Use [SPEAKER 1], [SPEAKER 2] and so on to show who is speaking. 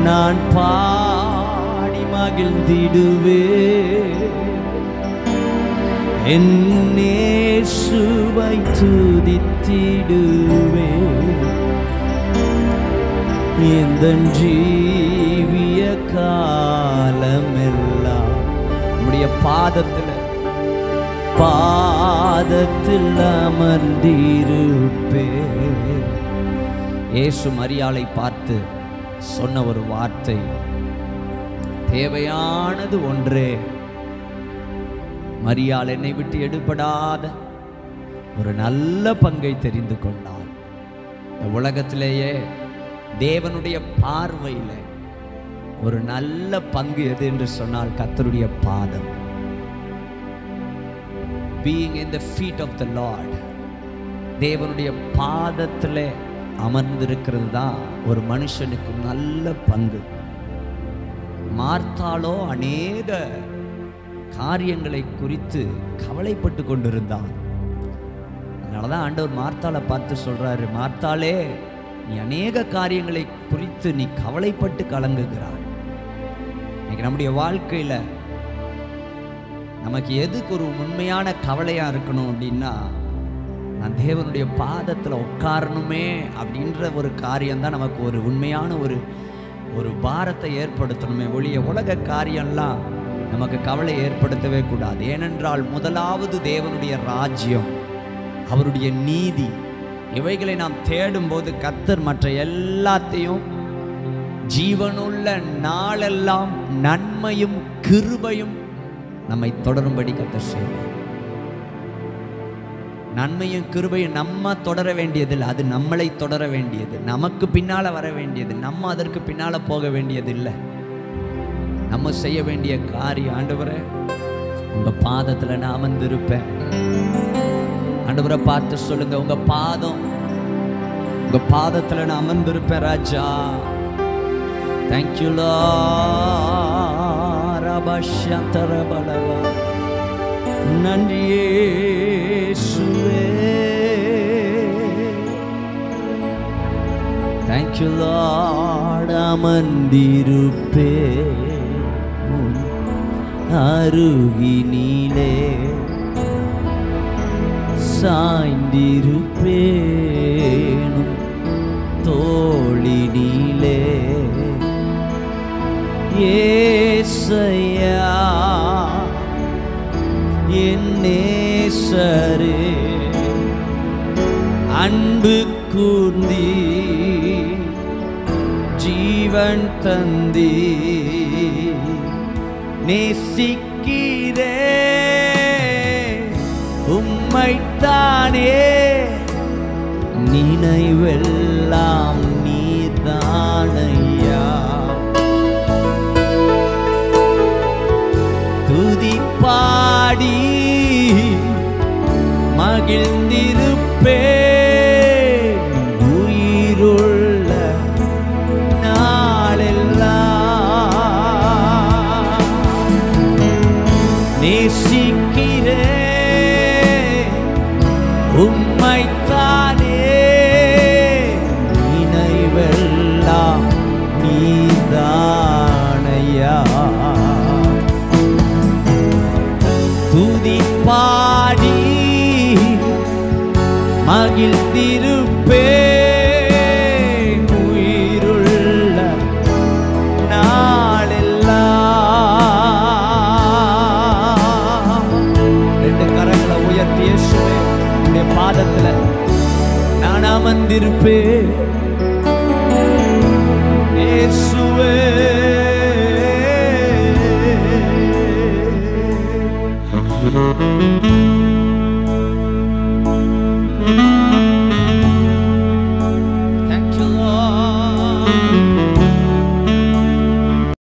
[SPEAKER 1] நான் பாடி மகிழ்ந்திடுவே என் இயேசுவை துதித்திடுவே எந்தன் ஜீவிய காலமெல்லாம் நம்முடைய பாதத்தில் அமர்ந்திருப்பே. இயேசு மரியாளை பார்த்து சொன்ன ஒரு வார்த்தை, தேவையானது ஒன்றே, மரியாள் என்னை விட்டு எடுபடாத ஒரு நல்ல பங்கை தெரிந்து கொண்டார். இந்த உலகத்திலேயே தேவனுடைய பார்வையில் ஒரு நல்ல பங்கு எது என்று சொன்னால் கர்த்தருடைய பாதம். Being in the feet of the Lord, தேவனுடைய பாதத்தில் அமர்ந்திருக்கிறது தான் ஒரு மனுஷனுக்கு நல்ல பங்கு. மார்த்தாளோ அநேக காரியங்களை குறித்து கவலைப்பட்டு கொண்டிருந்தார். அதனாலதான் ஆண்டவர் மார்த்தாளை பார்த்து சொல்றாரு, மார்த்தாளே, நீ அநேக காரியங்களை குறித்து நீ கவலைப்பட்டு கலங்குகிறாய். இன்னைக்கு நம்முடைய வாழ்க்கையில நமக்கு எதுக்கு ஒரு உண்மையான கவலையா இருக்கணும் அப்படின்னா, நான் தேவனுடைய பாதத்துல உட்காரணுமே அப்படின்ற ஒரு காரியம் தான் நமக்கு ஒரு உண்மையான ஒரு பாரத்தை ஏற்படுத்தணுமே ஒழிய உலக காரியம்லாம் நமக்கு கவலை ஏற்படுத்தவே கூடாது. ஏனென்றால் முதலாவது தேவனுடைய ராஜ்யம், அவருடைய நீதி, இவைகளை நாம் தேடும்போது கர்த்தர் மற்ற எல்லாத்தையும் ஜீவனுள்ள நாளெல்லாம் நன்மையும் கிருபையும் நம்மை தொடரும்படி கர்த்தர் செய்வார். நன்மையும் கிருபையும் நம்ம தொடர வேண்டியதில்லை, அது நம்மளை தொடர வேண்டியது, நமக்கு பின்னால வர வேண்டியது, நம்ம அதற்கு பின்னால போக வேண்டியது இல்லை. நம்ம செய்ய வேண்டிய காரியம், ஆண்டவரே உங்க பாதத்துல நான் அமர்ந்திருப்பேன். ஆண்டவரை பார்த்து சொல்லுங்க, உங்க பாதத்துல நான் அமர்ந்திருப்பேன் ராஜா. தேங்க்யூ ரபஷந்தரபலவா, நன்றி இயேசுவே. Thank you Lord, அமர்ந்திருப்பேன் அருகினிலே, சாய்ந்திருப்பேனும் தோளினிலே. ஏசையா என் நேசரே, அன்பு கூர்ந்தி ஜீவன் தந்தி, நேசிக்கிறே உம்மைத்தானே, நினைவெல்லாம் நீதானையா. துதி பாடி மகிழ்ந்திருப்பேன் உயிருள்ள நாளெல்லாம். நேசிக்கிறே உம்மைத்தானே, நினைவெல்லாம் நீதானையா. துதி பாடி மகிழ்ந்திருப்பேன் உயிருள்ள நாளெல்லாம். ரெண்டு கரங்களை உயர்த்தி இயேசுவே உம்முடைய பாதத்துல நான் அமர்ந்திருப்பேன்.